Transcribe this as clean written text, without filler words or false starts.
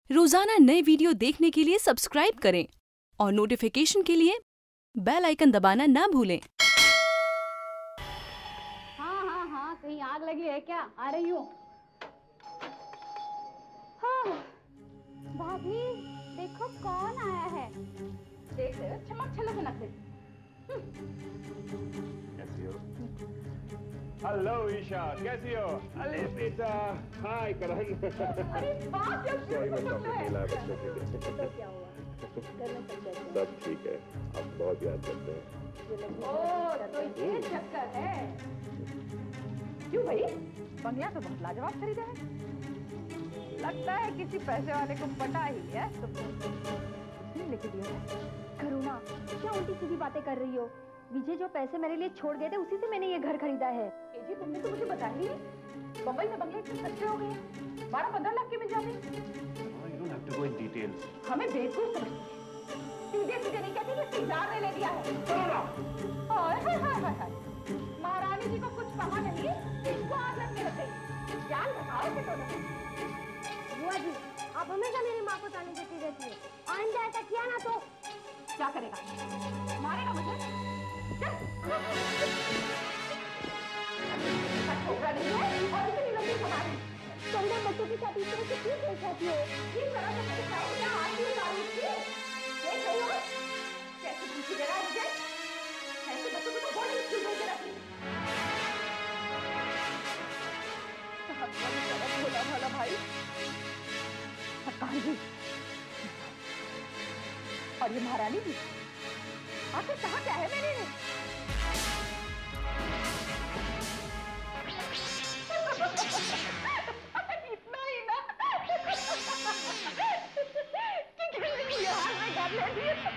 रोजाना नए वीडियो देखने के लिए सब्सक्राइब करें और नोटिफिकेशन के लिए बेल आइकन दबाना ना भूलें। हाँ, कहीं आग लगी है क्या? आ रही हूँ। हाँ, भाभी देखो कौन आया है। देख रहे हो चमक छलक नखरे। कैसी हो? हेलो ईशा, कैसी हो? अरे बेटा, हाय करण। अरे बाप रे, सॉरी मैंने चॉकलेट नहीं लाया बच्चों के लिए। तो क्या हुआ? घर में सब कैसे हैं? सब ठीक है, आप बहुत याद करते हैं। ओह, तो ये चक्कर है। क्यों भाई? बंगला तो बहुत लाजवाब खरीदा है। लगता है किसी पैसे वाले को पटा ही है। तो लेके दिया है। करुणा, क्या उल्टी सीधी बातें कर रही हो? विजय जो पैसे मेरे लिए छोड़ गए थे उसी से मैंने ये घर खरीदा है। जी तुमने तो मुझे बताया नहीं। बम्बई में बंगले इतने सस्ते हो गए, 12-15 लाख के मिल जाते। You don't have to go in details. हमें बेवकूफ समझती है। सीधे सीधे नहीं कहती कि सिंगार ने ले लिया है। हाय। महारानी जी को कुछ कहा नहीं, इसको आग लगने लग गई। जान बताओ कि तो नहीं। बुआ जी, आप हमेशा मेरी माँ को ताने देती रहती है। आइंदा ऐसा किया ना तो क्या करेगा? मारेगा मुझे? छोकरा नहीं है और इतनी लंबी कहानी। तुम बच्चों के साथ इस तरह से क्यों खेल जाती हो? इस तरह से मेरे साथ क्या आती उतारी थी? देख रही हो? कैसे पूछी दे रहा है मुझे? ऐसे बच्चों को तो बोर्डिंग स्कूल भेज रखी। भोला भाला भाई सरकार जी और ये महारानी जी आखिर कहा क्या है मैंने? इतना ही ना कि किसी हाल में घर ले लिए।